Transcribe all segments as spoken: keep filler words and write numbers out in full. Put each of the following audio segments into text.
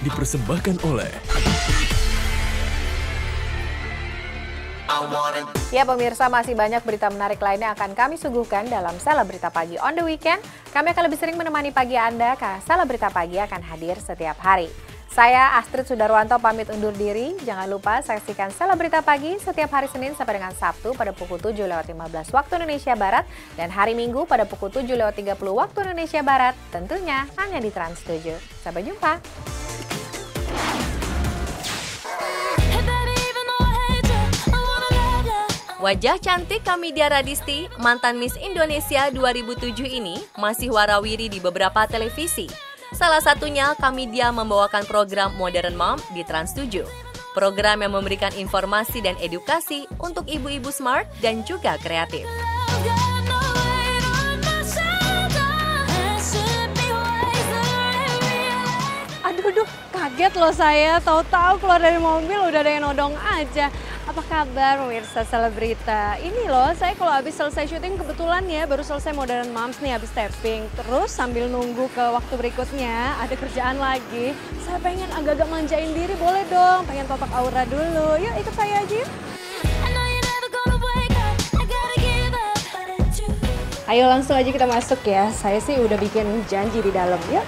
dipersembahkan oleh Ya pemirsa, masih banyak berita menarik lainnya akan kami suguhkan dalam Selebrita Pagi on the Weekend. Kami akan lebih sering menemani pagi Anda, karena Selebrita Pagi akan hadir setiap hari. Saya Astrid Sudarwanto pamit undur diri. Jangan lupa saksikan Selebrita Pagi setiap hari Senin sampai dengan Sabtu pada pukul tujuh lewat lima belas waktu Indonesia Barat dan hari Minggu pada pukul tujuh lewat tiga puluh waktu Indonesia Barat. Tentunya hanya di Trans tujuh. Sampai jumpa. Wajah cantik Kamidia Radisti, mantan Miss Indonesia dua ribu tujuh ini masih warawiri di beberapa televisi. Salah satunya Kamidia membawakan program Modern Mom di Trans tujuh. Program yang memberikan informasi dan edukasi untuk ibu-ibu smart dan juga kreatif. Aduh, duh, kaget loh saya. Tahu-tahu keluar dari mobil udah ada yang nodong aja. Apa kabar pemirsa Selebrita? Ini loh, saya kalau habis selesai syuting kebetulan ya baru selesai Modern Moms nih habis tapping. Terus sambil nunggu ke waktu berikutnya ada kerjaan lagi. Saya pengen agak-agak manjain diri, boleh dong? Pengen totok aura dulu. Yuk ikut saya aja yuk. Ayo langsung aja kita masuk ya. Saya sih udah bikin janji di dalam. Yuk.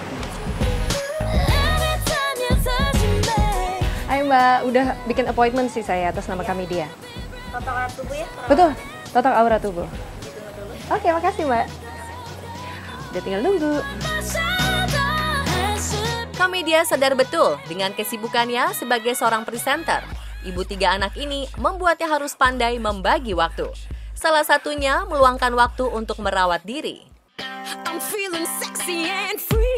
Ayo Mbak, udah bikin appointment sih saya atas nama Kamidia. Totok aura tubuh ya? Betul, totok aura tubuh. Oke, makasih Mbak. Udah tinggal nunggu. Kamidia sadar betul dengan kesibukannya sebagai seorang presenter. Ibu tiga anak ini membuatnya harus pandai membagi waktu. Salah satunya meluangkan waktu untuk merawat diri. I'm feeling sexy and free.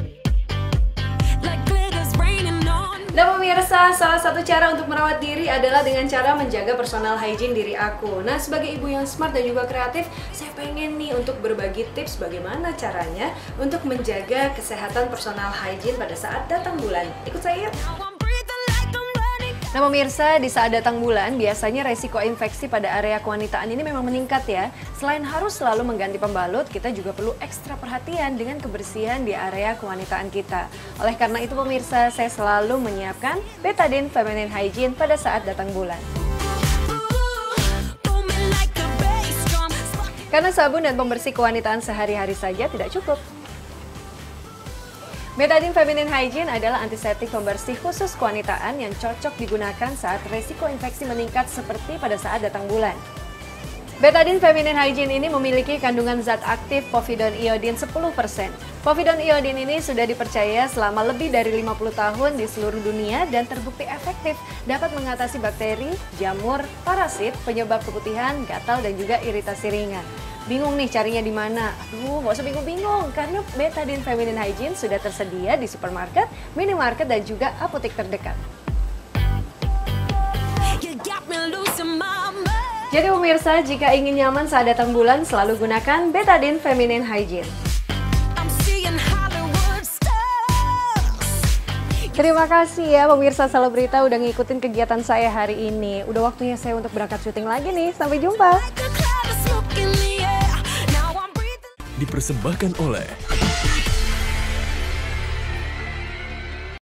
Nah pemirsa, salah satu cara untuk merawat diri adalah dengan cara menjaga personal hygiene diri aku. Nah sebagai ibu yang smart dan juga kreatif, saya pengen nih untuk berbagi tips bagaimana caranya untuk menjaga kesehatan personal hygiene pada saat datang bulan. Ikut saya yuk! Nah pemirsa, di saat datang bulan, biasanya resiko infeksi pada area kewanitaan ini memang meningkat ya. Selain harus selalu mengganti pembalut, kita juga perlu ekstra perhatian dengan kebersihan di area kewanitaan kita. Oleh karena itu pemirsa, saya selalu menyiapkan Betadine Feminine Hygiene pada saat datang bulan. Karena sabun dan pembersih kewanitaan sehari-hari saja tidak cukup. Betadine Feminine Hygiene adalah antiseptik pembersih khusus kewanitaan yang cocok digunakan saat resiko infeksi meningkat seperti pada saat datang bulan. Betadine Feminine Hygiene ini memiliki kandungan zat aktif povidone iodine sepuluh persen. Povidone iodine ini sudah dipercaya selama lebih dari lima puluh tahun di seluruh dunia dan terbukti efektif dapat mengatasi bakteri, jamur, parasit, penyebab keputihan, gatal, dan juga iritasi ringan. Bingung nih carinya di mana? Aduh, nggak usah bingung-bingung karena Betadine Feminine Hygiene sudah tersedia di supermarket, minimarket, dan juga apotek terdekat. Jadi pemirsa, jika ingin nyaman saat datang bulan, selalu gunakan Betadine Feminine Hygiene. Terima kasih ya pemirsa Selebrita udah ngikutin kegiatan saya hari ini. Udah waktunya saya untuk berangkat syuting lagi nih. Sampai jumpa. dipersembahkan oleh